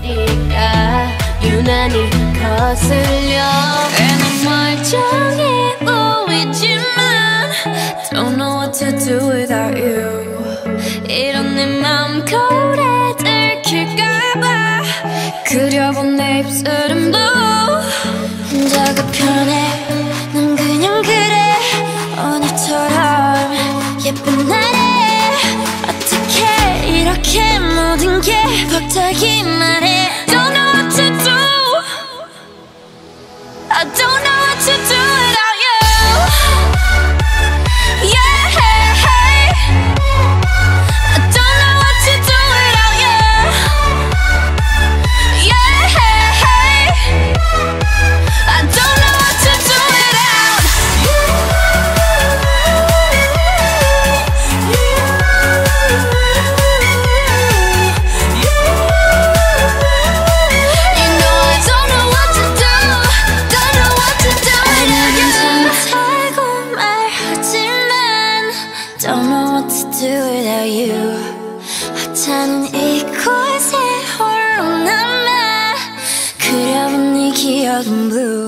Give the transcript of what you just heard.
우리가 유난히 거슬려 난 멀쩡해 보이지만 Don't know what to do without you 이런 내 맘 거울에 들킬까봐 그려본 내 입술은 blue 혼자가 편해 난 그냥 그래 오늘처럼 예쁜 날에 어떻게 이렇게 모든 게 벅차기만 해 Don't know what to do I don't know what to do without you Yeah I don't know what to do without you Yeah I don't know what to do without you You know I don't know what to do Don't know what to do without you 살고 말하지만 Don't know what to do without you 하찮은 이곳에 홀로 남아 그려본 네 기억은 blue